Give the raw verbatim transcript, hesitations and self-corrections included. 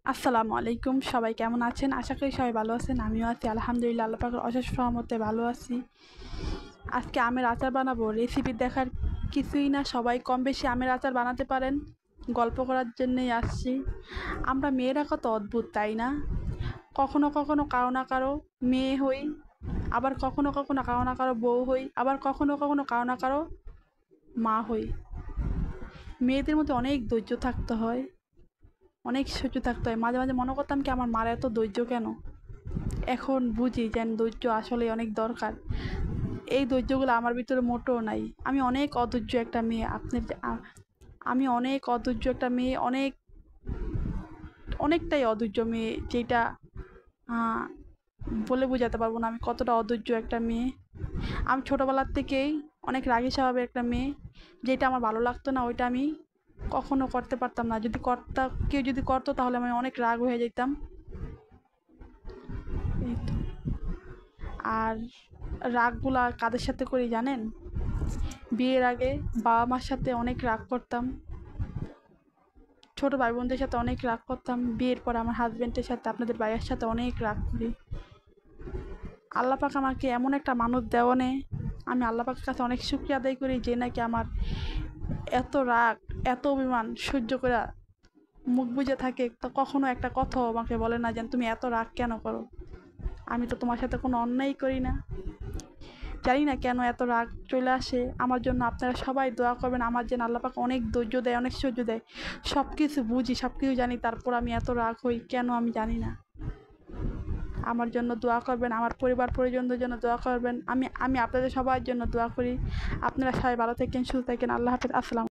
আসসালামু আলাইকুম। সবাই কেমন আছেন? আশা করি সবাই ভালো আছেন। আমিও আছি আলহামদুলিল্লাহ, আল্লাহ পাকের অশেষ রহমতে ভালো আছি। আজকে আমের আচার বানাবো। রেসিপি দেখার কিছুই না, সবাই কম বেশি আমের আচার বানাতে পারেন। গল্প করার জন্যই আসছি। আমরা মেয়েরা কত অদ্ভুত, তাই না? কখনো কখনো কারো না কারো মেয়ে হই, আবার কখনো কখনো কারো না কারো বউ হই, আবার কখনো কখনো কারো না কারো মা হই। মেয়েদের মধ্যে অনেক ধৈর্য থাকতে হয়, অনেক সহ্য থাকতে হয়। মাঝে মাঝে মনে করতাম কি আমার মার এত ধৈর্য কেন। এখন বুঝি যেন ধৈর্য আসলে অনেক দরকার। এই ধৈর্যগুলো আমার ভিতরে মোটেও নাই। আমি অনেক অধৈর্য একটা মেয়ে। আপনার আমি অনেক অধৈর্য একটা মেয়ে, অনেক অনেকটাই অধৈর্য মেয়ে, যেটা বলে বোঝাতে পারবো না আমি কতটা অধৈর্য একটা মেয়ে। আমি ছোটোবেলার থেকেই অনেক রাগী স্বভাবের একটা মেয়ে। যেটা আমার ভালো লাগতো না ওইটা আমি কখনো করতে পারতাম না। যদি করতা কেউ যদি করতো তাহলে আমি অনেক রাগ হয়ে যেতাম। এই তো। আর রাগগুলা কাদের সাথে করি জানেন? বিয়ের আগে বাবা মার সাথে অনেক রাগ করতাম, ছোটো ভাই বোনদের সাথে অনেক রাগ করতাম। বিয়ের পর আমার হাজব্যান্ডের সাথে, আপনাদের ভাইয়ের সাথে অনেক রাগ করি। আল্লাহ পাক আমাকে এমন একটা মানুষ দেওয়ানে আমি আল্লাহ পাকের কাছে অনেক শুকরিয়া আদায় করি, যে নাকি আমার এত রাগ, এত অভিমান সহ্য করে মুখ বুজে থাকে, তো কখনো একটা কথাও আমাকে বলে না যেন তুমি এত রাগ কেন করো। আমি তো তোমার সাথে কোনো অন্যায় করি না। জানি না কেন এত রাগ চলে আসে। আমার জন্য আপনারা সবাই দোয়া করবেন, আমার যেন আল্লাহ পাক অনেক ধৈর্য দেয়, অনেক সহ্য দেয়। সব কিছু বুঝি, সব কিছু জানি, তারপর আমি এত রাগ হই কেন আমি জানি না। আমার জন্য দোয়া করবেন, আমার পরিবার পরিজনদের জন্য দোয়া করবেন। আমি আমি আপনাদের সবার জন্য দোয়া করি। আপনারা সবাই ভালো থাকেন, সুস্থ থাকেন। আল্লাহ হাফেজ। আসসালাম।